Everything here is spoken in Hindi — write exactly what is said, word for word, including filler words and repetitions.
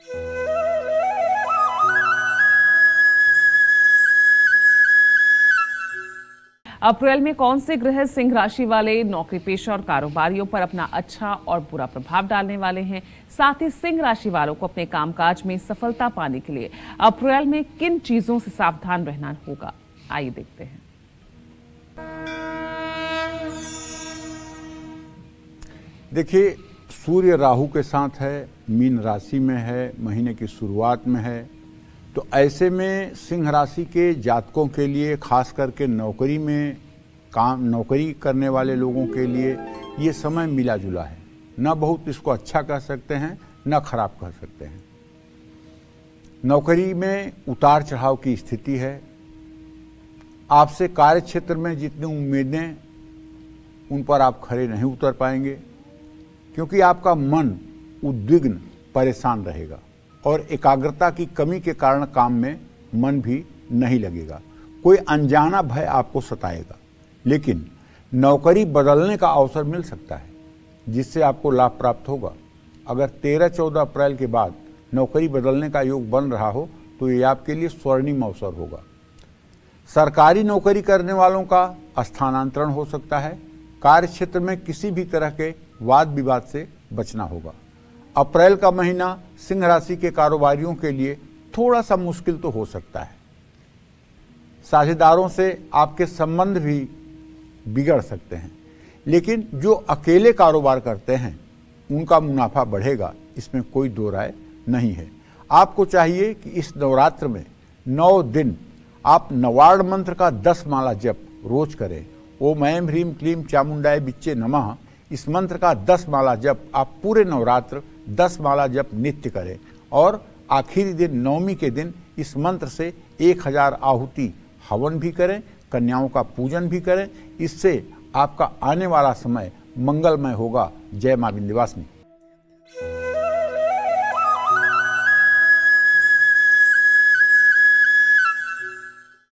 अप्रैल में कौन से ग्रह सिंह राशि वाले नौकरी पेशा और कारोबारियों पर अपना अच्छा और बुरा प्रभाव डालने वाले हैं, साथ ही सिंह राशि वालों को अपने कामकाज में सफलता पाने के लिए अप्रैल में किन चीजों से सावधान रहना होगा, आइए देखते हैं। देखिए, सूर्य राहु के साथ है, मीन राशि में है, महीने की शुरुआत में है, तो ऐसे में सिंह राशि के जातकों के लिए, खास करके नौकरी में काम नौकरी करने वाले लोगों के लिए ये समय मिला जुला है। न बहुत इसको अच्छा कह सकते हैं, न खराब कह सकते हैं। नौकरी में उतार चढ़ाव की स्थिति है। आपसे कार्य क्षेत्र में जितनी उम्मीदें, उन पर आप खरे नहीं उतर पाएंगे, क्योंकि आपका मन उद्विग्न, परेशान रहेगा और एकाग्रता की कमी के कारण काम में मन भी नहीं लगेगा। कोई अनजाना भय आपको सताएगा, लेकिन नौकरी बदलने का अवसर मिल सकता है, जिससे आपको लाभ प्राप्त होगा। अगर तेरह चौदह अप्रैल के बाद नौकरी बदलने का योग बन रहा हो तो ये आपके लिए स्वर्णिम अवसर होगा। सरकारी नौकरी करने वालों का स्थानांतरण हो सकता है। कार्य क्षेत्र में किसी भी तरह के वाद विवाद से बचना होगा। अप्रैल का महीना सिंह राशि के कारोबारियों के लिए थोड़ा सा मुश्किल तो हो सकता है। साझेदारों से आपके संबंध भी बिगड़ सकते हैं, लेकिन जो अकेले कारोबार करते हैं उनका मुनाफा बढ़ेगा, इसमें कोई दो राय नहीं है। आपको चाहिए कि इस नवरात्र में नौ दिन आप नवार्ड मंत्र का दस माला जप रोज करें। ओम ऐं ह्रीं क्लीं चामुंडाय बिच्चे नमः, इस मंत्र का दस माला जप आप पूरे नवरात्र दस माला जप नित्य करें और आखिरी दिन नवमी के दिन इस मंत्र से एक हजार आहुति हवन भी करें, कन्याओं का पूजन भी करें। इससे आपका आने वाला समय मंगलमय होगा। जय मां विंध्यवासिनी।